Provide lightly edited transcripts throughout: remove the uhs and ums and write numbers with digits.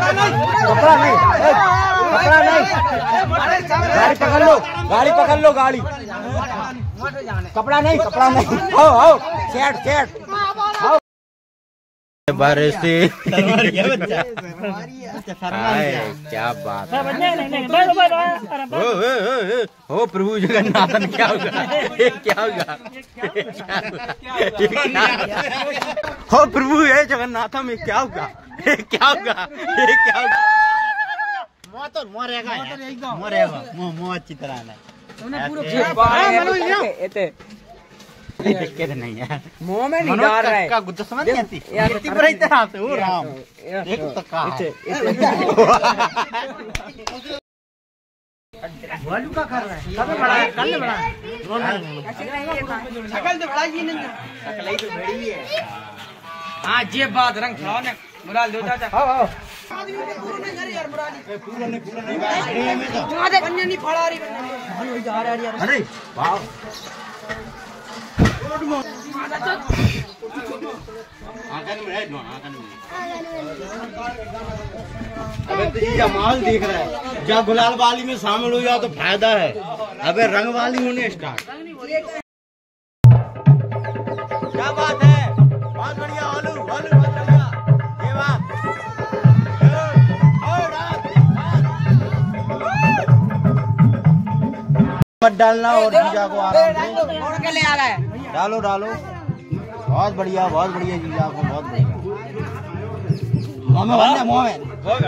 कपड़ा नहीं, कपड़ा नहीं, गाड़ी पकड़ लो, गाड़ी पकड़ लो, गाड़ी कपड़ा नहीं, कपड़ा नहीं। आओ आओ सेट सेट आओ। बरसे क्या बात हो प्रभु जगन्नाथन, क्या होगा क्या होगा हो प्रभु है जगन्नाथम, में क्या होगा क्या होगा क्या होगा। मरेगा अच्छी तरह दिक्कत नहीं है, मुंह में नहीं डाल रहा है का गुस्सा समझ नहीं आती इतनी बड़ी तरह से। ओ राम एक तो का वालू का कर रहा है, कब बड़ा है कल बड़ा है, शकल तो बड़ा ही नहीं, शकल ही तो बड़ी है। हां ये बात रंग खाओ ने मुराल दो चाचा। आओ आओ पूरा नहीं घर यार मुराली, पूरा नहीं आधे कन्या नहीं फड़ा रही बन्ना जा रहा है यार। अरे वाह आंगन में है नो, आंगन में। अबे तो ये माल देख रहा है, जब गुलाल वाली में शामिल हो जाओ तो फायदा है, अबे रंग वाली होने स्टार्ट। क्या बात है, बहुत बढ़िया होलू होलू, बहुत बढ़िया ये बात। मत डालना और जीजा को आराम से ले आ रहा है, डालो डालो, बहुत बढ़िया जीजा को, बहुत बढ़िया। मुँह में भरना, मुँह में।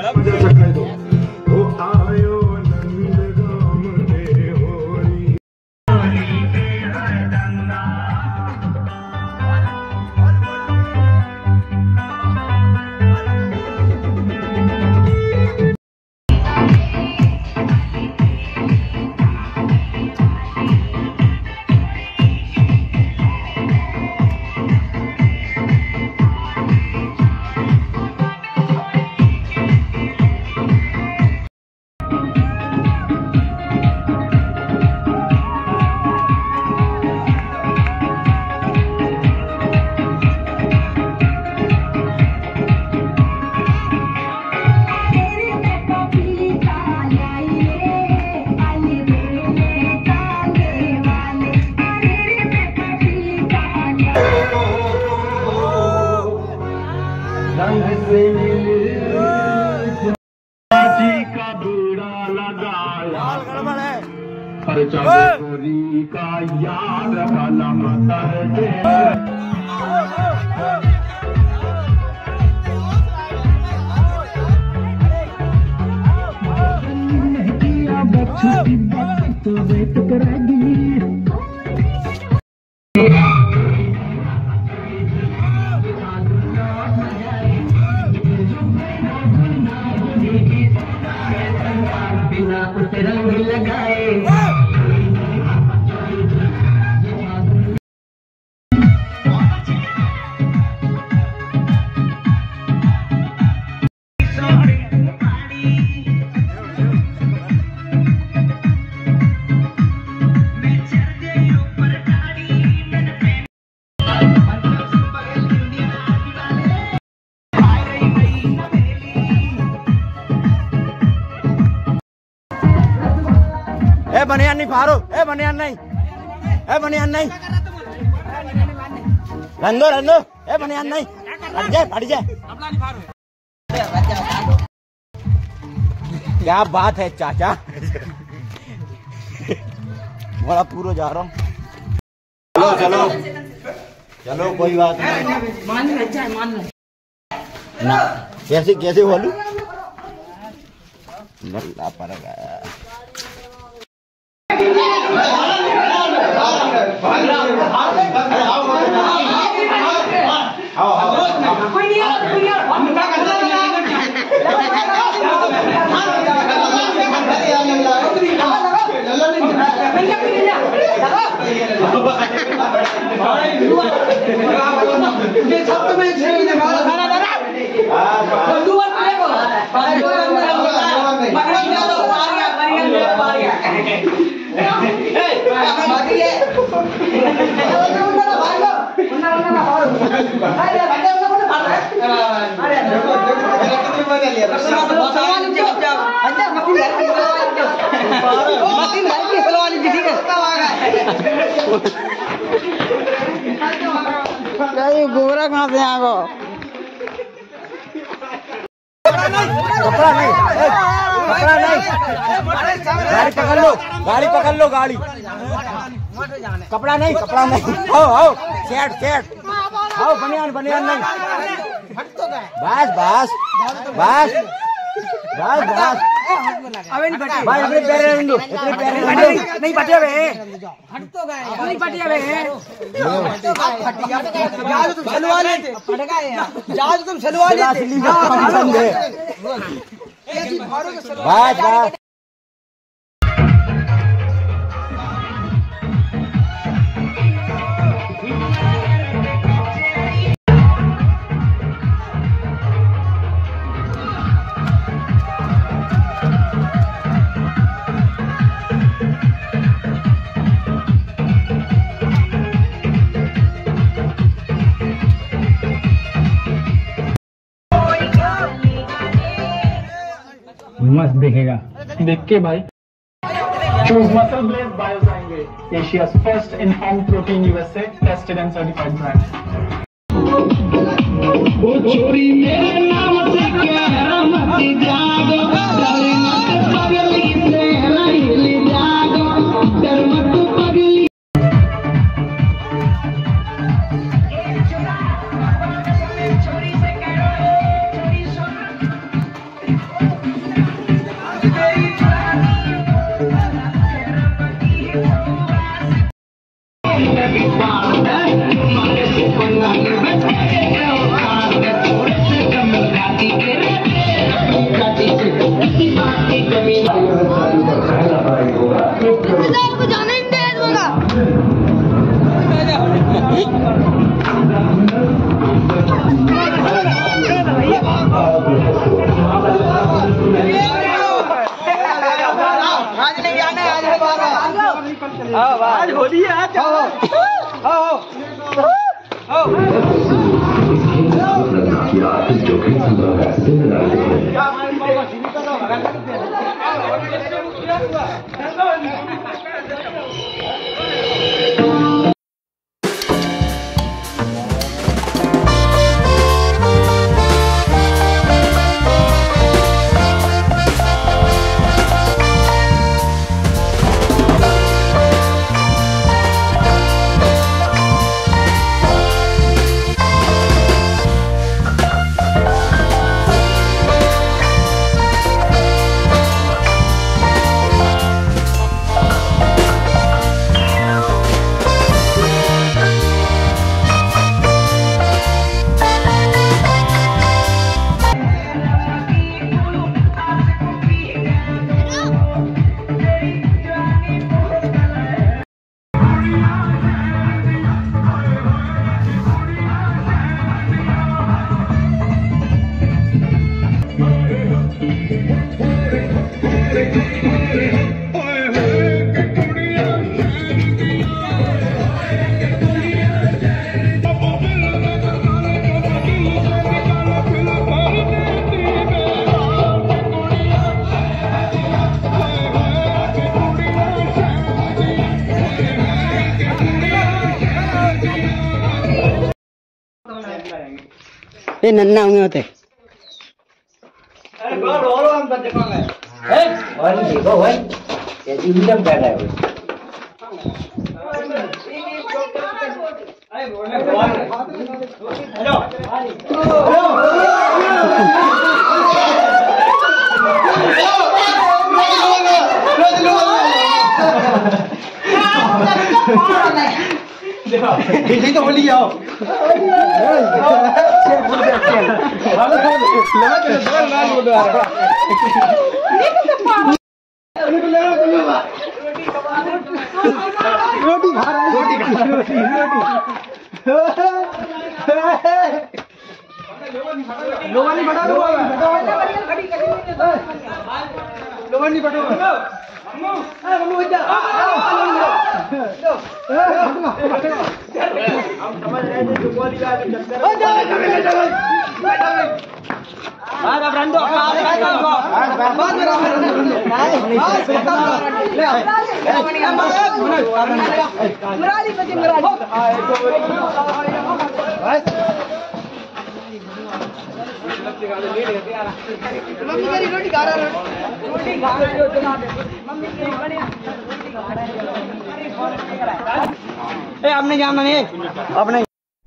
चोरी का याद कलम तो वेट करेगी। बिना कुछ रंग लगाए बनियान नहीं फारो, बनियान नहीं, बनियान नहीं, रंदो रंदो, बनियान नहीं, हट जाए। क्या बात है चाचा, बड़ा पूरा जा रहा हूँ। चलो चलो चलो कोई बात नहीं, मान ना कैसे कैसे बोलूं, मल्ला पड़ेगा। गोरा कहाँ से आ गो? कपड़ा नहीं, गाड़ी पकड़ लो, गाड़ी। कपड़ा नहीं, आओ, सेट, आओ, बनियान नहीं। बस। अबे नहीं बटे भाई अपने पैर नहीं बटे बे, हट तो गए, नहीं बटे बे, जाओ तुम चलवा लेते, फट गए यार, जाओ तुम चलवा लेते, बस। मस्त दिखेगा, देख के भाई। Choose Muscle Blaze Biozyme, Asia's first in-home protein USA tested and certified brand. वो चोरी मेरे नाम से कह मत जागो, डरे मत पगली से हिल जागो, डर मत पगली। आज होली है, आज आओ। ये नन्ना हुए होते देखो भाई एकदम बैठा है नहीं तो बोली आओ रोटी खा रहा है रोटी लोवानी बड़ा लोवानी बड़ा बाद अब रंदो रोटी खा रहा अपने जाना नहीं अपने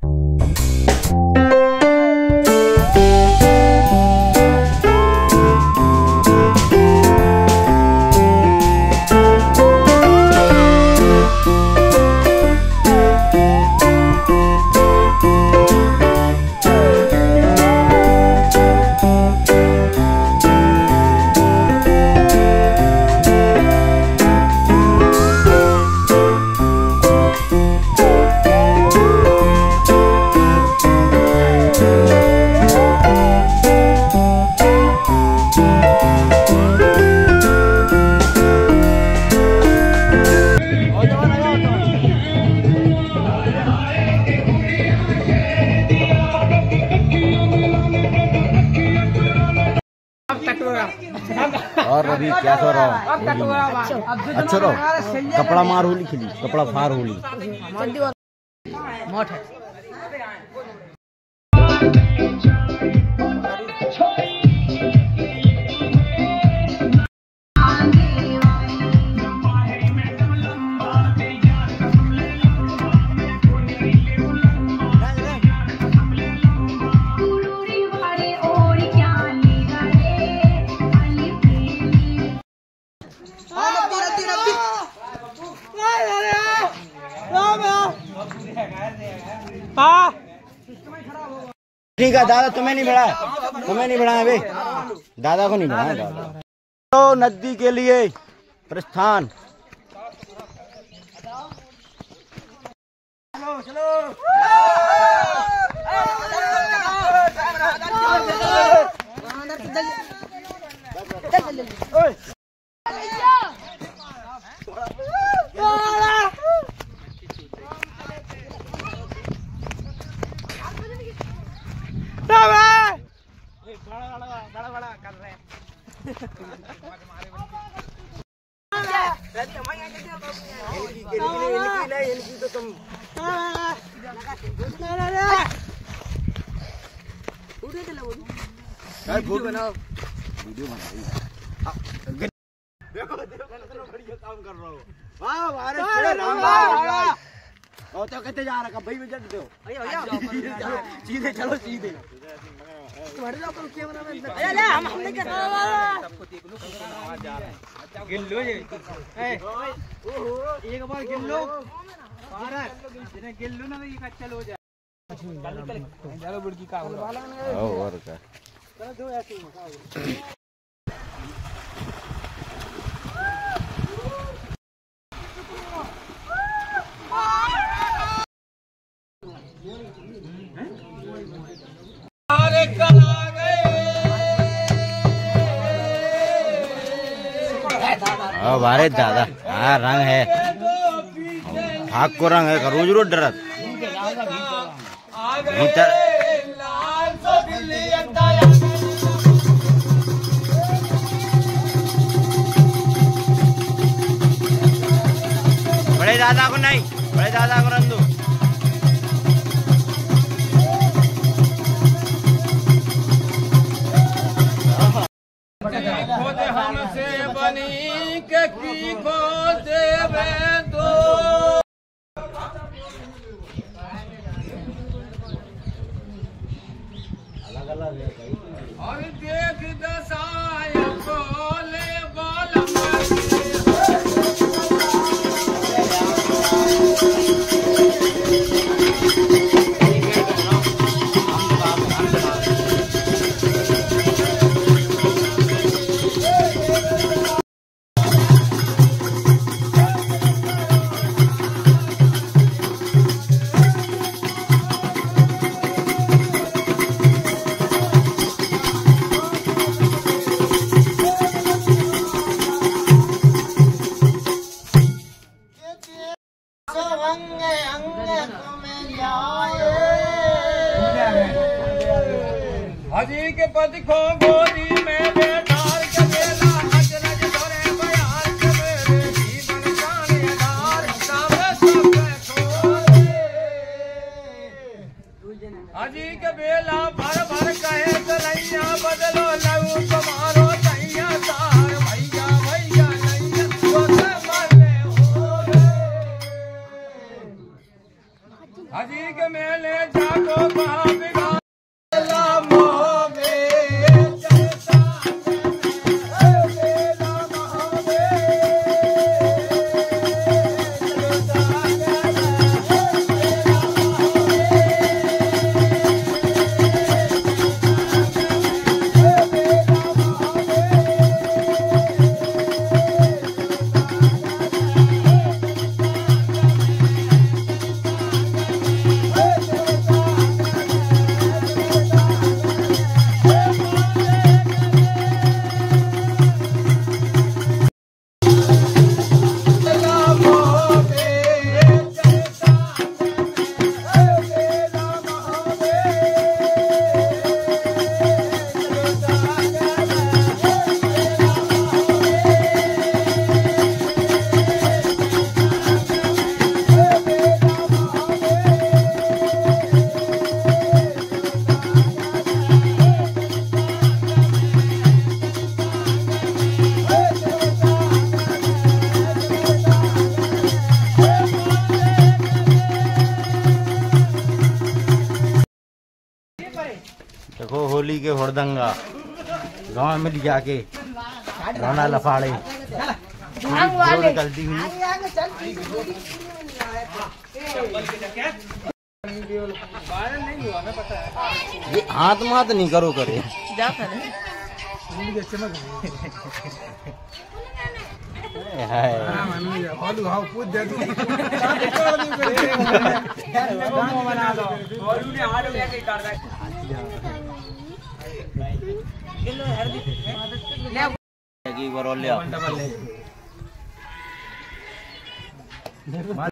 और अभी क्या कर रहा हूँ? अच्छा रहो, कपड़ा मार होली खिली, कपड़ा फार होली। ठीक है दादा, तुम्हें नहीं बढ़ाया भाई, दादा को नहीं बढ़ाया दादा। तो नदी के लिए प्रस्थान। बड़ा कर रहे हैं। इनकी तो तुम वीडियो देखो बढ़िया काम कर रहा हो। और तो कहते जा रहा भाई जट दो सीधे चलो सीधे गिल्लो एक बार गिल्लो गिल्लो ना ये कच्चा हो जाए। चलो बुड़की का और क्या बारे दादा हाँ रंग है भाग को रंग है रोज रोज डरत भीतर बड़े दादा को नहीं, बड़े दादा को रंग दो। हमसे बनी के की को देवे दो और देख दसाय बोले छोड़ दूंगा गाँव में जाके रोना लफाड़े गलती हुई। ये हाथ मात नहीं करो करे एक बार और ले आओ।